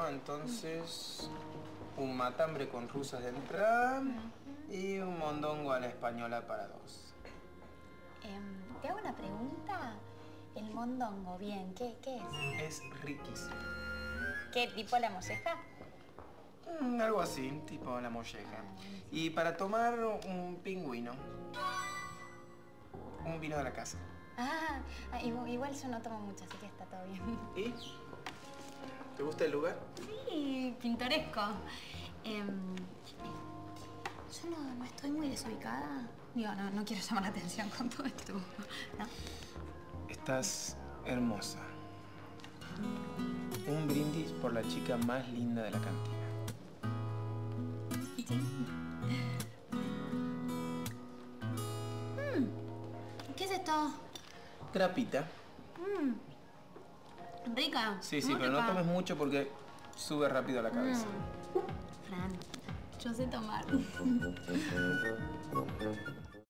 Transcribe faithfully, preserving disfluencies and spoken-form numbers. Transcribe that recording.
entonces un matambre con rusas de entrada y un mondongo a la española para dos. Eh, ¿Te hago una pregunta? El mondongo, bien, ¿qué, qué es? Es riquísimo. ¿Qué, tipo la molleja? Mm, algo así, tipo la molleja. Y para tomar un pingüino. Un vino de la casa. Ah, igual yo no tomo mucho, así que está todo bien. ¿Y? ¿Te gusta el lugar? Sí, pintoresco. Eh, yo no, no estoy muy desubicada. Digo, no, no quiero llamar la atención con todo esto, ¿no? Estás hermosa. Un brindis por la chica más linda de la cantina. Sí. Mm. ¿Qué es esto? Grapita. Mm. Rica. Sí, sí, muy pero rica. no tomes mucho porque sube rápido a la cabeza. Mm. Fran, yo sé tomar.